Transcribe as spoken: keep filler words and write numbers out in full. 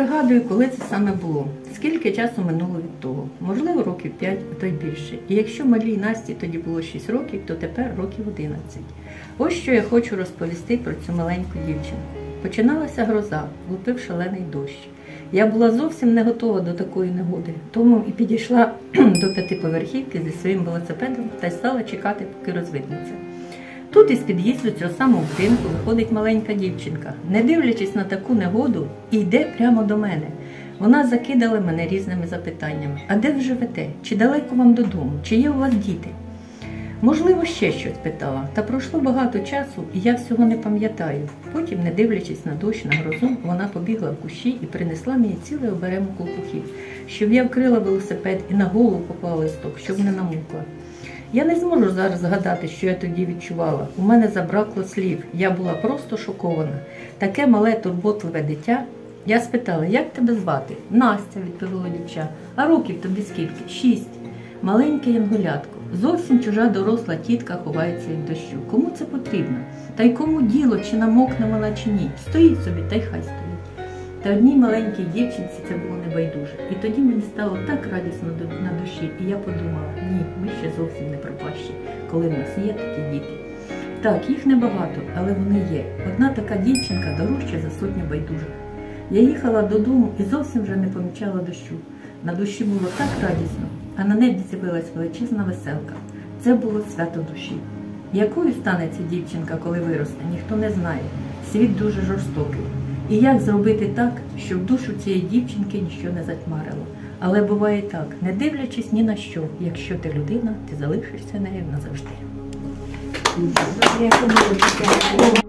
пригадую, коли це саме було. Скільки часу минуло від того? Можливо, років п'ять, а то й більше. І якщо малій Насті тоді було шість років, то тепер років одинадцять. Ось що я хочу розповісти про цю маленьку дівчинку. Починалася гроза, лупив шалений дощ. Я була зовсім не готова до такої негоди, тому і підійшла до п'ятиповерхівки зі своїм велосипедом та й стала чекати, поки розвиднеться. Тут із під'їзду цього самого будинку виходить маленька дівчинка, не дивлячись на таку негоду, і йде прямо до мене. Вона закидала мене різними запитаннями. А де ви живете? Чи далеко вам додому? Чи є у вас діти? Можливо, ще щось питала. Та пройшло багато часу, і я всього не пам'ятаю. Потім, не дивлячись на дощ, на грозу, вона побігла в кущі і принесла мені цілий оберемок лопухів, щоб я вкрила велосипед і на голову поклала листок, щоб не намокла. Я не зможу зараз згадати, що я тоді відчувала. У мене забракло слів. Я була просто шокована. Таке мале турботливе дитя. Я спитала, як тебе звати? Настя, відповіло дівча. А років тобі скільки? Шість. Маленьке янголятко. Зовсім чужа доросла тітка ховається від дощу. Кому це потрібно? Та й кому діло, чи намокне вона, чи ні? Стоїть собі, та й хай стоїть. Та одній маленькій дівчинці це було небайдуже. І тоді мені стало так радісно на душі, і я подумала, ні, ми ще зовсім не пропащі, коли в нас є такі діти. Так, їх небагато, але вони є. Одна така дівчинка дорожча за сотню байдужих. Я їхала додому і зовсім вже не помічала дощу. На душі було так радісно, а на небі з'явилась величезна веселка. Це було свято душі. Якою стане ця дівчинка, коли виросте, ніхто не знає. Світ дуже жорстокий. І як зробити так, щоб душу цієї дівчинки ніщо не затьмарило. Але буває так, не дивлячись ні на що, якщо ти людина, ти залишишся нею назавжди.